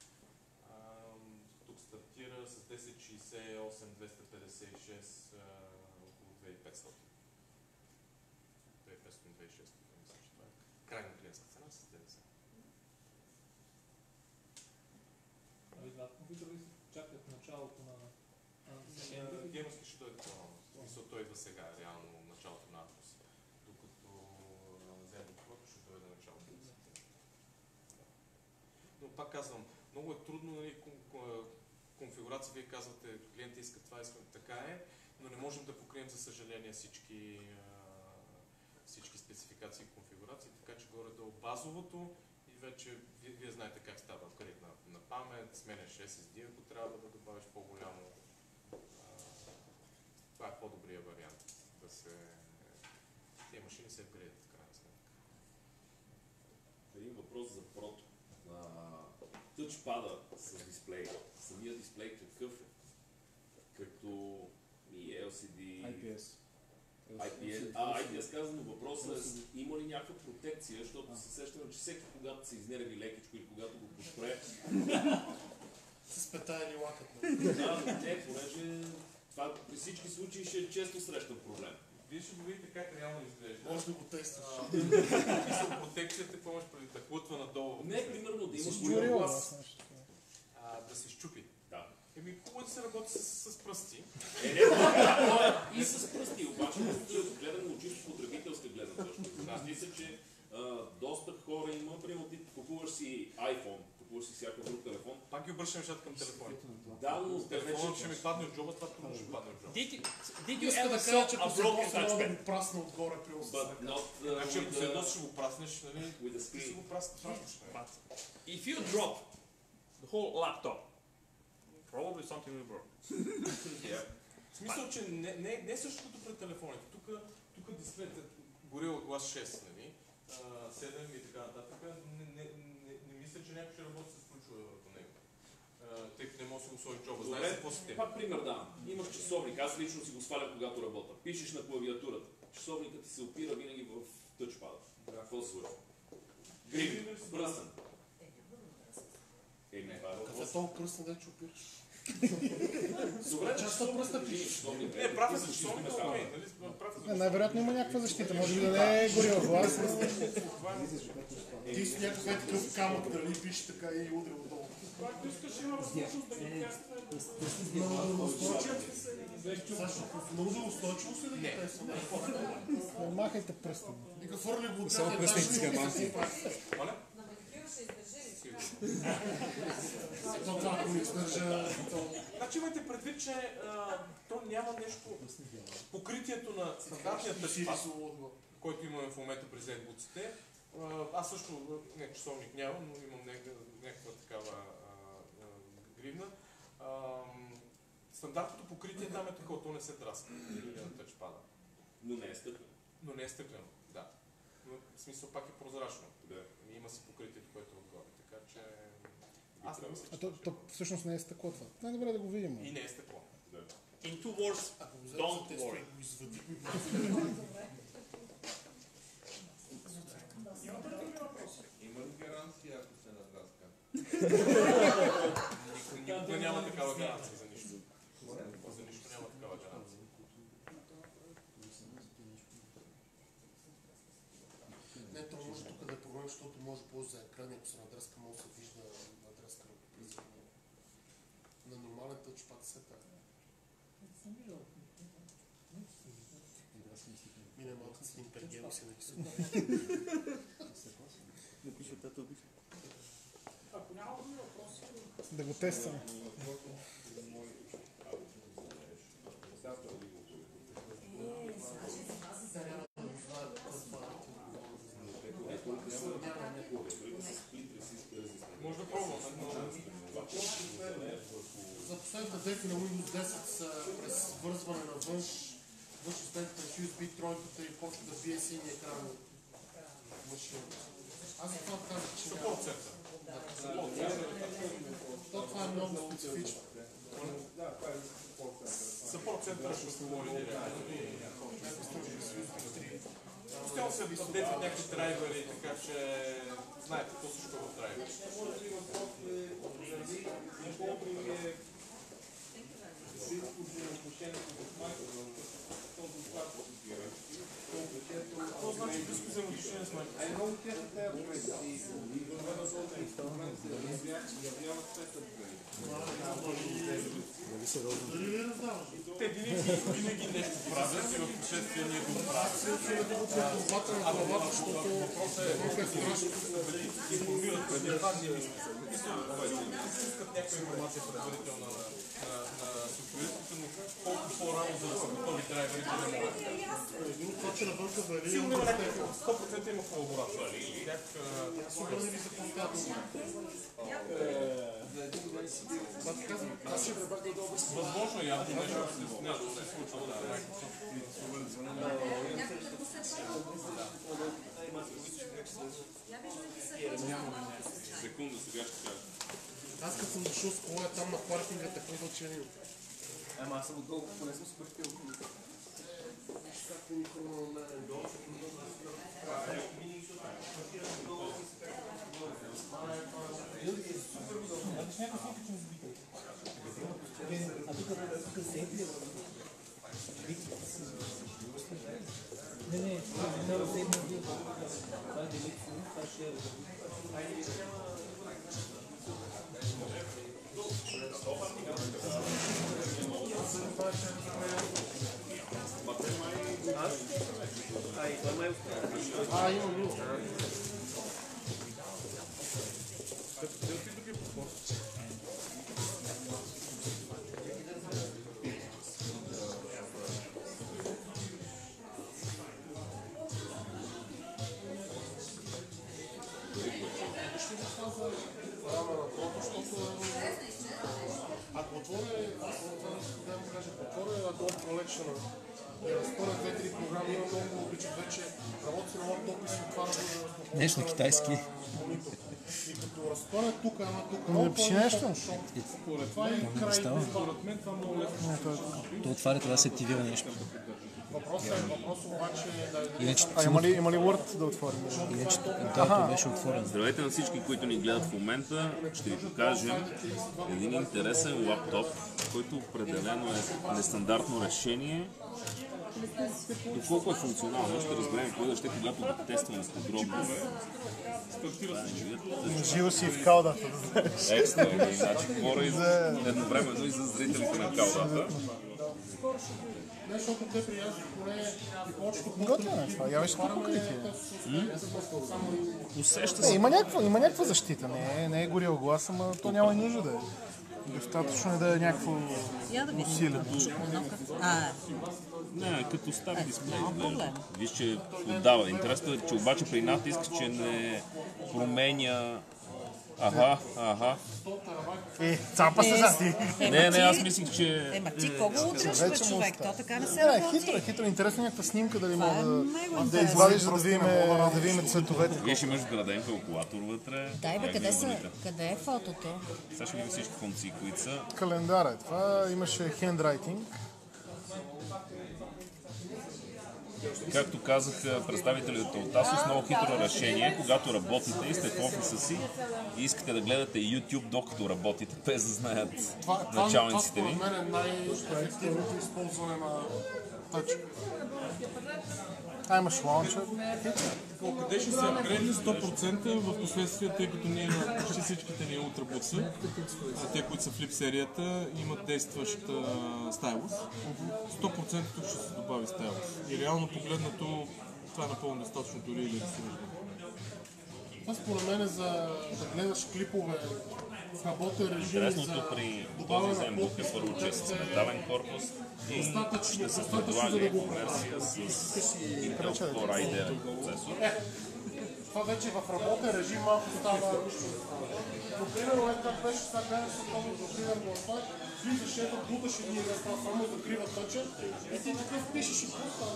Тук стартира с 1068, 256, около 2500. 2500-2600, мисля, че това е крайна клиентска цена с ДДС. Двата компютъра ли се чакат началото на Геймърски ще дойде по-рано. Мисля, той идва сега, реално началото на август. Докато Zen Pro ще дойде началото на септември. Но пак казвам, много е трудно, нали, конфигурация, вие казвате, клиента иска това, иска така е, но не можем да покрием, за съжаление, всички спецификации и конфигурации, така че горе-долу базовото и вече вие знаете как става апгрейд на памет, сменяш SSD, ако трябва да добавиш по-голямо. Това е по-добрия вариант. Тези машини се апгрейдат в крайна сметка. Един въпрос за прото. Тъчпада с дисплей. Самия дисплей какъв е? Като и LCD... IPS. IPS казано, въпросът е има ли някаква протекция, защото се сещаме, че всеки когато се изнерви лекичко или когато го подпре... С пета или лакът. Не, понеже това при всички случаи ще е често срещан проблем. Вие ще го видите как реално изглежда. Може да го тестваш. Протекцията, какво имаш преди да хлътва надолу? Не, примерно да имаш Изчурила глас. Да се щупи. Да. Хубаво да се работи с пръсти. И с пръсти, обаче гледам от чисто потребителска гледна точка. Мисля, че доста хора има, примерно ти купуваш си iPhone, купуваш си всякакъв друг телефон. Пак ги обръщам нещата към телефоните. Да, но телефонът ще ми падне от джоба, това трудно ще падне от джоба. Did you ever sell a broken touchpad? Прасна отгоре при Значи ако се едно ще го праснеш, нали? With a Ти си го праснеш. But if you drop the whole laptop, probably something will break. В смисъл, че не е същото като пред телефоните. Тук дисплеят Gorilla Glass 6, нали? 7 и така нататък. Не мисля, че някой ще работи с ключове върху него. Тъй като не може да си го сложи в джоба. Знаете какво си те? Пак пример давам. Имаш часовник, аз лично си го свалям когато работя. Пишеш на клавиатурата. Часовникът ти се опира винаги в тъчпада. Какво се случва? Грим, пръстен. Това е Какво въпрос. е толкова пръстен да опираш? Добре, Част пръста пишеш. Не, прав е за часовника, окей, нали? Прав е за Най-вероятно има някаква защита, може би да не е Gorilla Glass. Ти си някакъв такъв камък, нали, пишеш така и удря отдолу. Когато искаш има възможност да ги тестваме. Много да устойчиво се да ги тестваме. Не махайте пръста. Нека фърли го от Само пръстните с германци. Моля? Това, ако не издържа... Значи имайте предвид, че то няма нещо... Покритието на стандартния тъчпад, който имаме в момента през ендбуците. Аз също часовник нямам, но имам някаква такава гривна. Стандартното покритие там е такова, то не се драска на тъчпада. Но не е стъклено. Но не е стъклено, да. Но в смисъл пак е прозрачно. Да. Има си покритието, което е отгоре, така че... Аз не мисля, А то всъщност не е стъкло това. Най-добре да го видим. и не е стъкло. In two words, don't worry. Има ли гаранция, ако се надраска? Никога няма такава гаранция за нищо. За нищо няма такава гаранция. Не, то може тук да е проблем, защото може по-за екран, ако се надръска, може да се вижда надръска през на нормален тъчпад се така. Мине малко с импергел си нарисува. Ако няма други въпроси, Да го тестваме. Може да пробваме, но... За последните деки на Windows 10 са през вързване на външността през USB тройката и почва да бие синия екран от машината. Аз за това казах, че няма. Това е много специфично. Съпорт центъра ще се говори директно. Постоянно се апдейтват някакви драйвери, така че знаете какво всичко е в драйвери. Какво значи близко взаимоотношение с майка? Много тяхната е проекти. Явяват петък. Те винаги нещо правят и в последствие ние го правим. Въпросът е искат някаква информация предварително на софтуеристите, но колко по-рано за да са готови драйверите не могат. Сигурно има някаква 100% има колаборация. Възможно явно нещо се случва. Секунда, сега ще кажа. Аз като съм дошъл с кола там на паркинга, такова вълчение. Ама аз съм отдолу, поне съм спортил. Както никога не е долу. Не, това е седмия бил. Това е делик, това ще е. Имам. Ако отворя Adobe Collection и разпоря 2-3 програми, имам много обичам вече работи на лаптоп и си отваря Нещо на китайски. И като разпоря тук, ама тук Напиши нещо. това е край. Според мен това много лесно. То отваря, трябва да се активира нещо. Въпросът обаче е Иначе, Има ли Word да отворим? иначе това беше отворен. Здравейте на всички, които ни гледат в момента. Ще ви покажем един интересен лаптоп, който определено е нестандартно решение. Доколко е функционално, ще разберем кое да ще, когато го тестваме подробно. Живо си в каудата, да знаеш. Екстра, значи говоря и за едновременно и за зрителите на каудата. защото те приязли поне и повечето Готино е това. Я виж колко покритие. Усеща се. Има някаква защита. Не е горил глас, ама то няма и нужда да е. Достатъчно е да е някакво усилено. Не, като стар дисплей изглежда. Виж, че отдава. Интересно е, че обаче при натиск, че не променя... Аха. Цапа се за ти. Не, аз мислих, че... Ема ти кого удръж бе, човек? То така не се работи. Хитро. Интересно някаква снимка дали мога да извадиш, за да видим цветовете. Виж, имаш вграден калкулатор вътре. Дай бе, къде е фотото? Сега ще видим всички функции, които са. Календар е това. Имаше handwriting. Както казаха представителите от Asus, много хитро решение, когато работите и сте в офиса си и искате да гледате YouTube докато работите, без да знаят началниците ви. Това според мен е най-ефективното използване на тъчка. Имаш лаунчер. Къде ще се апгрейдне 100% в последствие, тъй като ние почти всичките ни ултрабукса, те, които са флип серията, имат действащ стайлус. 100% тук ще се добави стайлус. И реално погледнато, това е напълно достатъчно дори или да се вижда. Това според мен е за да гледаш клипове в работен режим. Интересното при този ZenBook е първо, че е с метален корпус и ще се предлага версия с Intel Core i9 процесор. Това вече в работен режим малко става... Например, как беше сега гледаш с примерно това, влизаш ето, буташ един и това само закрива тъча и ти такъв пишеш и просто...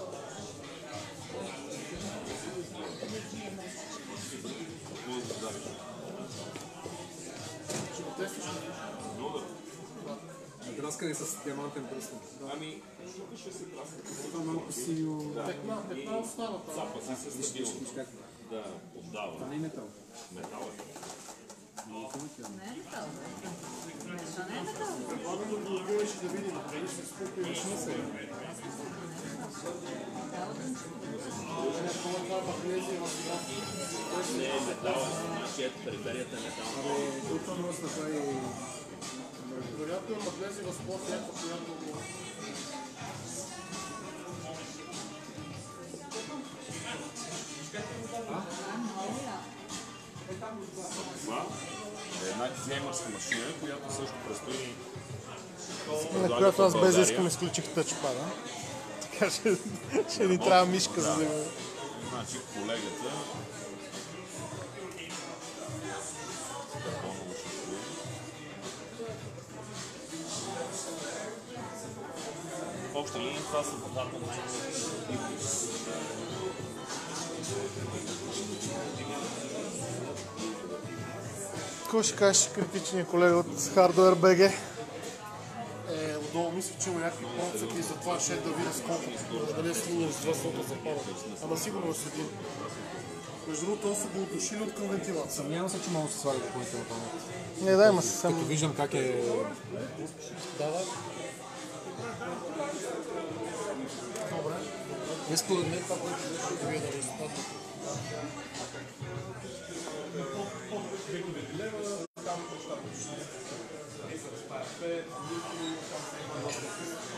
Драскане с диамантен пръстен. Ами, тук ще се драска. Това е малко синьо... Петна остава това. Запа си се стабилно. Да, отдава. Това не е метал. Метал е. Не е метал. Това не е метал. Предлагам да го отвориш да видим. Дали се спука и лично се. Не е метал, нашият периферията е метал. Това може да направи... Вероятно има влезе в спорт някаква, която го... геймърска машина, която също предстои. На която аз без да искам изключих тъчпада. Така ще ни трябва мишка, за да го... Значи колегата... В общи линии това са двата Какво ще кажеш критичния колега от Hardware BG? Отдолу мисля, че има някакви процеси и затова ще да видя сколко, дали е снимали с два слота за пара. Ама сигурно е с един. Между другото, това са го отдушили от към вентилация. Съмнявам се, че може да се сваля допълнително памет. Не, да, има съвсем... Като виждам как е... Да. Добре. Не според мен това, което ще ви е да резултат. Там